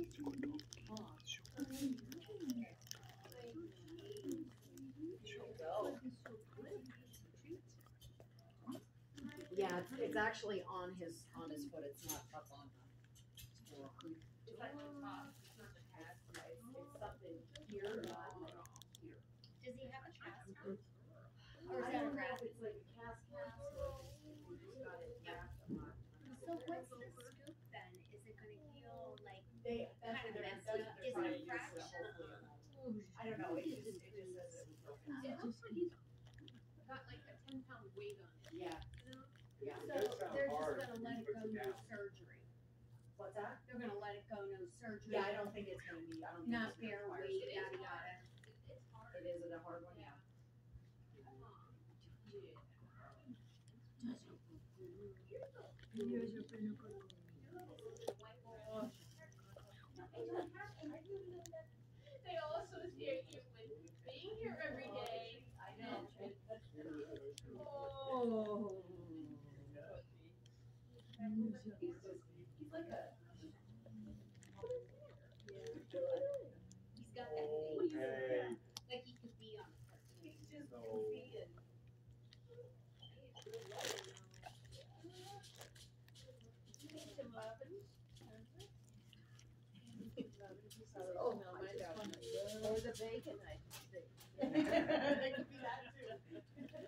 Yeah, it's actually on his foot. It's not up on the floor. It's like on top. It's not the pad. It's something here, not here. Does he have a cast on? Or Or is that a wrap? It's like a cast or we just got it wrapped. I'm not. So what's the scoop then? Is it gonna heal like That's kind what of they're messy? trying Is to it a use, so fraction? hopefully it won't. I don't know. It just says it was broken. It looks like he's got like a 10-pound weight on it. Yeah. You know? Yeah. It So does sound they're just hard gonna when let he it puts go, it no down. surgery. What's that? They're gonna let it go, no surgery. Yeah, I don't think it's gonna be. I don't think Not it's gonna bear require weight, surgery. yada yada. It's hard. It is a hard one. Yeah. They all associate you with being here every day. I know. Oh. He's like a. He's got that Oh, face. hey. Like he could be on a cartoon. He's just No. goofy and. Oh, no, my dog. Or the bacon, I think. It could be that too.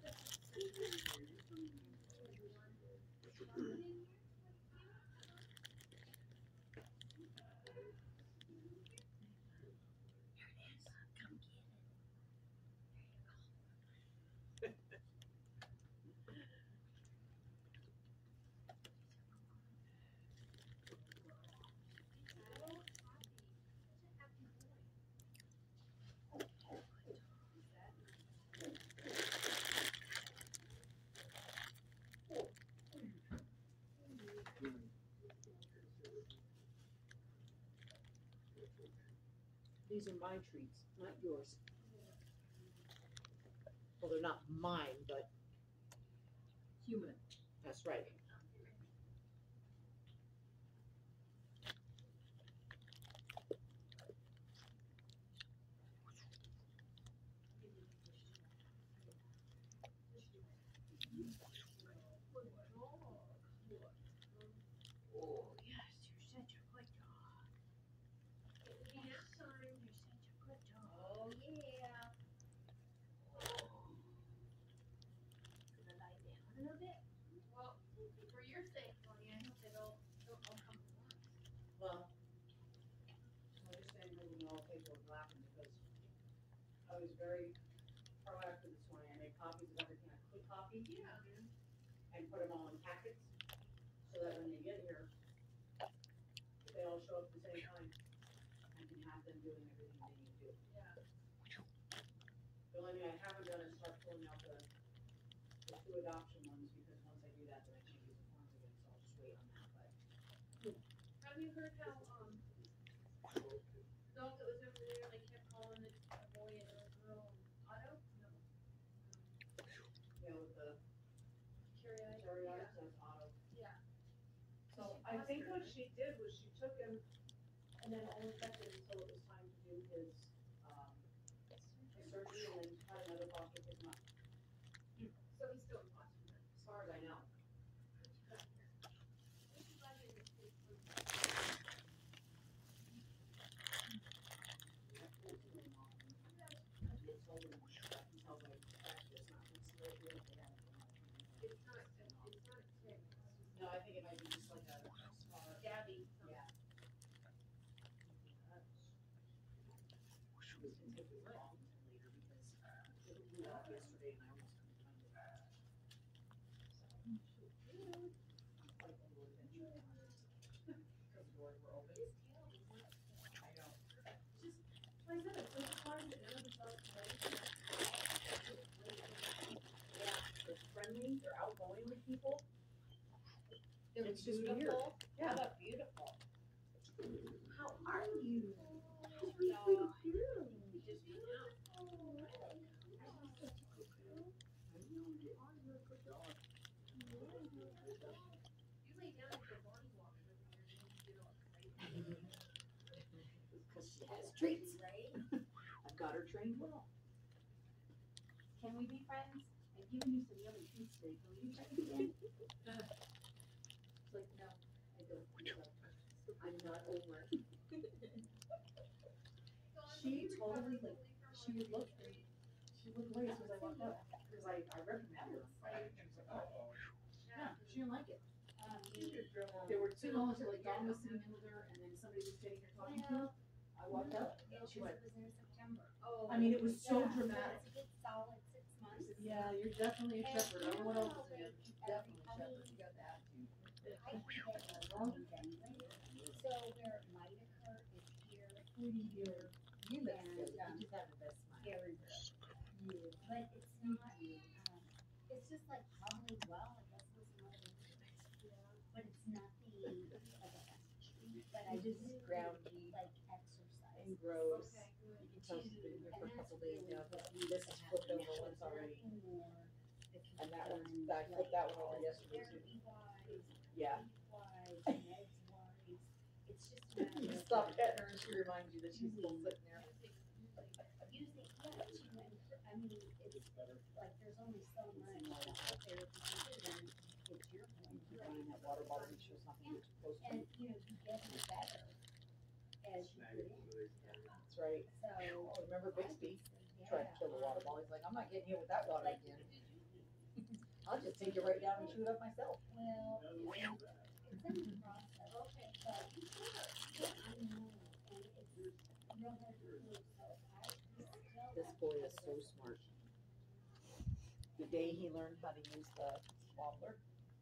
These are my treats, not yours. Well, they're not mine, but Human. that's right. Oh, yes, you're such a good dog. Nap time. You're such a good dog. Oh yeah. Gonna lie down a little bit. Well, for your sake, Tony, I hope they don't all come at once. Well, I understand moving all paperwork laughing because I was very proactive this morning. I made copies of everything I could copy Yeah. and put them all in packets so that when they get here, they all show up at the same time. I can have them doing everything they need to do. Yeah. The only thing I haven't done is start pulling out the two adoption ones because once I do that, then I can't use the forms again, so I'll just wait on that, but. Have you heard how the dog that was over there, they kept calling it a boy and a girl, Otto? No. Yeah, with the Carrie. cherry eyes, that's auto. Yeah. So I think what she did was she took him and then only kept him until it was time to do his surgery and then had another foster pick him up, So he's still in Washington. as far as I know. No, I think it might be just like a smaller. Gabby. Yeah. It was gonna take me long until later because it blew off yesterday and I almost couldn't find it. So, I'm quite a little adventure now. Because the doors were open. I know. Just, like I said, it's so fun that none of the dogs play. Yeah, they're friendly, they're outgoing with people. They're It's just weird. beautiful. Yeah. How about beautiful? How are you? Sweet, sweet girl. Just being out. You lay down and go body wash over here and you get all excited. treats. Right? I've got her trained well. Can we be friends? I've given you some yummy treats today. Can we be friends again? It's like, no, I don't think so. I'm not over it. She totally, like, she would look and she would look away as soon as I walked up, because I reprimanded her. She was like, oh, yeah, she didn't like it. There were two moments where like Dawn was sitting in with her and then somebody was sitting here talking to her. I walked up and she went, It was in September. I mean, it was so Yeah, dramatic. It's a good solid 6 months. Yeah, you're definitely a And shepherd. I don't know what else you is in. know, Definitely a I shepherd. mean, You got the attitude. I can get along anyway. So where it might occur is here, You and, You just have the best smile. very rare. But it's not, it's just like probably, well, I guess it was one of those, but it's nothing like a treat, but I just Groundy like exercise. and gross. Okay, good. You can tell she's been here for a And couple that's days really now. what we This have is flipped over now. once already. Nothing more that can And be that done, one's, I flipped that one over yesterday too. therapy-wise, Yeah. sleep-wise, meds-wise, it's just a matter You of stop petting her and she reminds you that she's still sitting there. using, yeah, I mean, it's like, there's only so much out there that you can do, and it's your home. Buying that water bottle, make sure it's not gonna get too close to And, you. you get better as you get in, That's right. so. Oh, remember Bixby Yeah. tried to kill the water bottle? He's like, I'm not getting hit with that water again. I'll just take it right down and chew it up myself. Well, it's in the process. Okay. But, I know, and it's real hard to do, so I still. This boy is so smart. The day he learned how to use the wobbler,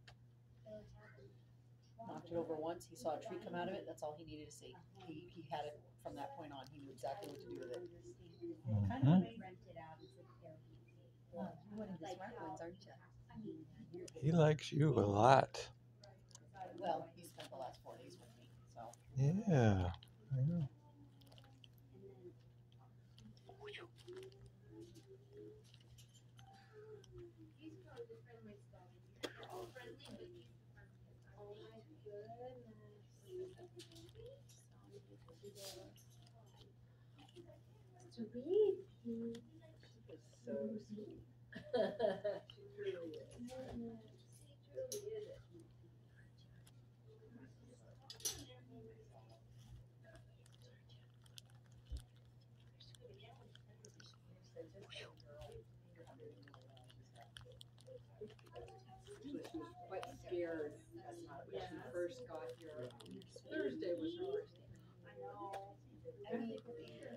knocked it over once, he saw a tree come out of it, that's all he needed to see. He had it from that point on, he knew exactly what to do with it. Kind of rented out as a therapy. Well, you're one of the smart ones, aren't you? I mean, He likes you a lot. Well, he spent the last 4 days with me, so. Yeah, I know. He's probably the friendliest dog. They're all friendly, but he's the friendliest. oh my goodness. So baby. It's so sweet. She truly is. She truly is it. She was quite scared when she first got here. Thursday was her first day. I know. I mean, Can't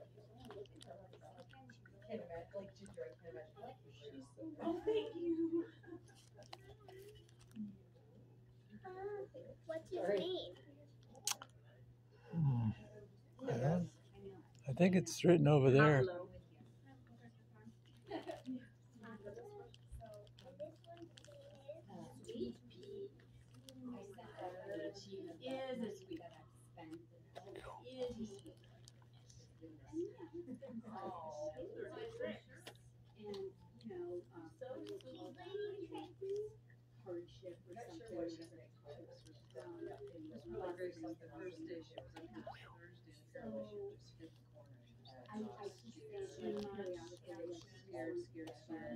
imagine, like Ginger, I can't imagine. She's so Oh, thank you. what's his Sorry. name? Well, I think it's written over there. Pablo. Sweet pea. She is a sweet. Oh, These are my tricks. and you know, So we sweet. call that hardship or Not something. sure what she's saying. It was really great stuff the first day she was in here. Thursday, the girl, she was just hit the corner. I keep saying periodically, like, Scared, scared, scared.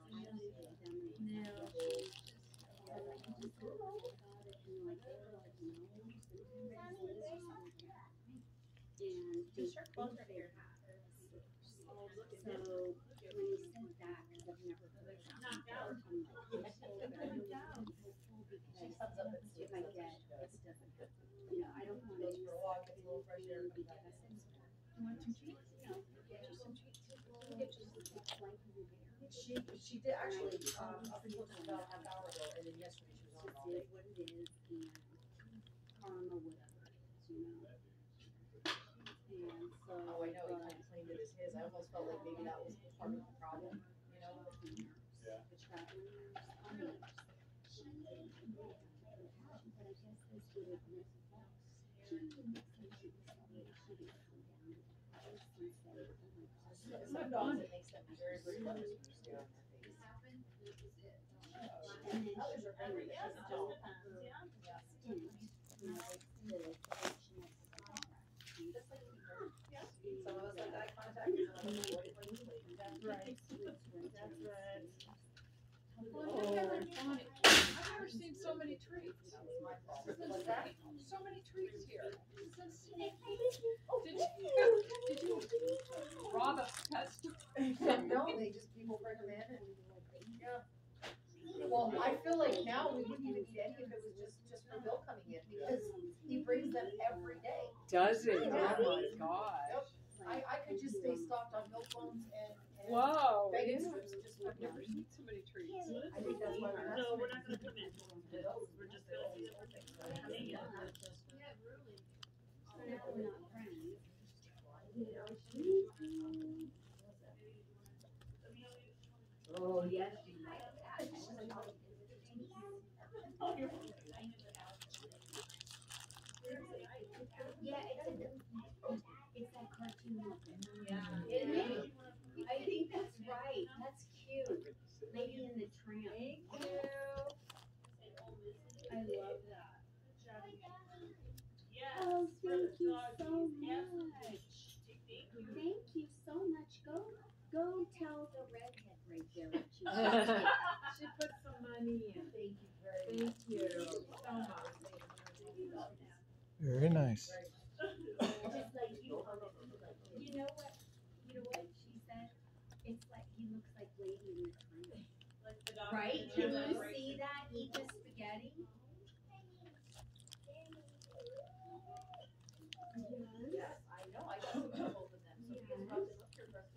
Just your clothes are here. So when you said that, because I've never heard that. Knocked out. I'm like, hopeful, but I don't know, I'm hopeful She because comes up and if sees I us. get, this doesn't happen. You know, I don't want to Goes for a walk, gets a little fresh air. because you want some treats? No, get you some treats. Get you some treats like you there. She did actually, up until about a half hour ago, and then yesterday she was on Just all day. is what it is, and karma, whatever it is, you know? And so. Oh, I know, he kind of claimed it as his. I almost felt like maybe that was part of the problem, you know? The travelers, I mean, she, but I guess this would have been, she didn't say she was sorry, she didn't come down to the house and say, oh my gosh. Some dogs, it makes them very breathless when you stare on their face. This happened, this is it. And then Others are very she yes, still no. her stint, you know, the extension of the contract. Just like you heard. So That's right. That's right. Well, Oh. I've never seen so many trees. What's that? So many trees here. Did you rob a pet store? No, they just, people bring them in and, yeah. Well, I feel like now we wouldn't even need any if it was just for Bill coming in, because he brings them every day. Does it? Yeah. Oh my gosh. I could just stay stocked on milk bones and Whoa. bacon Yeah. strips, just I've never seen so many trees. I think that's why we're not. No, we're not gonna come in. We're just gonna see the whole thing. Yeah, really. So now we're not friends. Oh, yes, she Yeah, it's that cartoon. Yeah. Isn't it? I think that's right. That's cute. Lady in the Tramp. Thank you. I love that. Yes. Oh, for thank the you doggies. so Yes. much. Thank you. Thank you so much. Go tell the redhead right there what you She put some money in. Thank you very much. Thank you so much. Very nice. Just like you know what? You know what she said? It's like he looks like Lady in the Tramp. Like the dog. Right? Can you see that? Eat the spaghetti. Yes, I know, I got to know both of them, so you guys probably look your breast.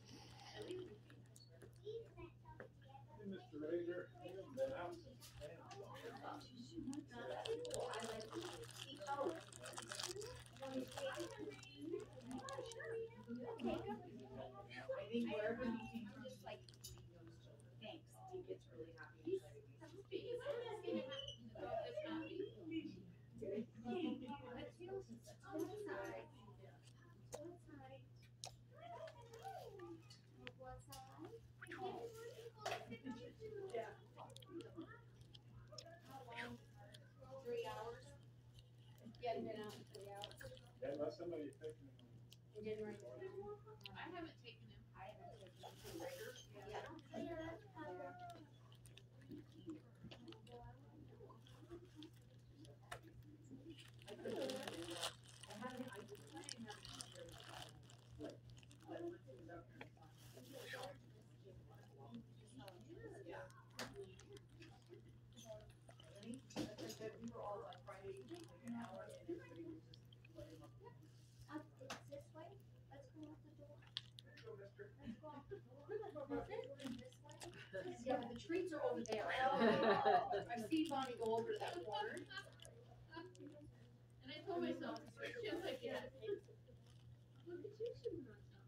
Mr. Rager, been out. I think wherever he came from, Just like, thanks. he gets really happy. Yeah. 3 hours. Yeah, been out in 3 hours. Unless somebody taking them. And didn't write it down. I haven't taken him. I haven't taken it to Rager. We were all on Friday, like an hour, and everybody was just letting them. It's this way. Let's go out the door. Let's go, mister. Let's go out the door. This way. Yeah, but the treats are over there. I've seen Bonnie go over to that corner. And I told myself, she was like, yeah. Look at you chewing on something.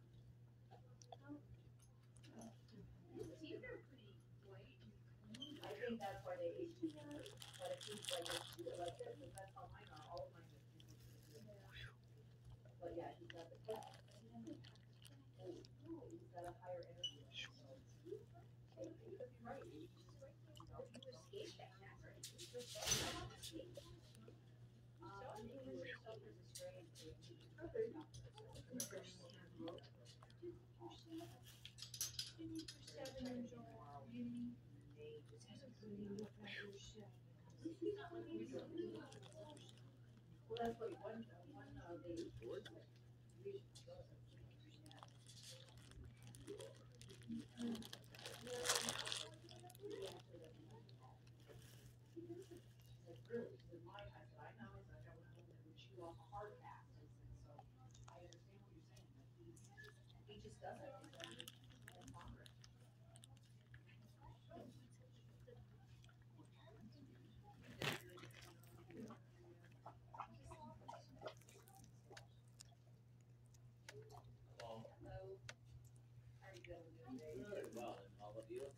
His teeth are pretty white and clean. I think that's why they age you, but if he's like this, like this, and that's how mine are, all of mine are. But yeah, he's got the cat. He's got a higher energy. So. Hey, you could be right. You escaped that cat, right? Well, that's what one they really, with my eyes, I know is like I went home and would chew off a hard pass, and so I understand what you're saying, but he just doesn't. Very well, and all of you.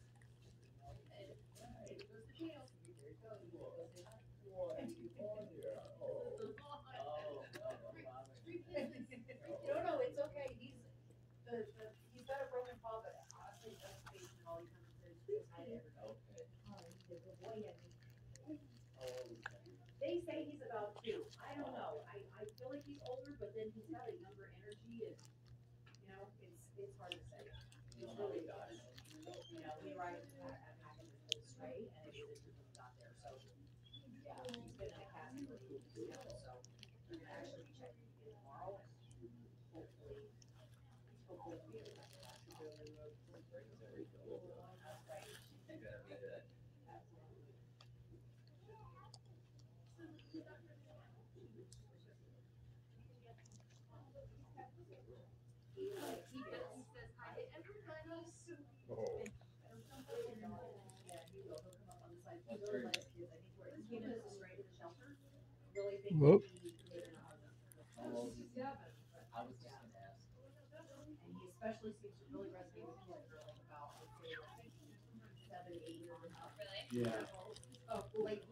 No, it's okay, he's got a broken paw, but honestly, that's patient, all he comes to is hi to everybody. Okay. Oh, he's a good boy, and Oh, they say he's about 2, I don't know, I feel like he's older, but then he's got a younger energy, and, You know, it's hard to say. It's really does. You know, we arrived at PACC straight, and it was just got there, so, yeah, he's been in a cast for 2 weeks now, so we're gonna actually be checking again tomorrow, and hopefully we'll be able to get back to right. He says hi to everybody. Oh. Yeah, he will, he'll come up on the side, he really likes kids, I think where he came in straight to the shelter, really think Whoop. he lived in a house. I was just gonna ask. And he especially seems to really resonate with kids that are like about, I'd say, like maybe 7, 8 years and up. Really? Yeah. Oh, like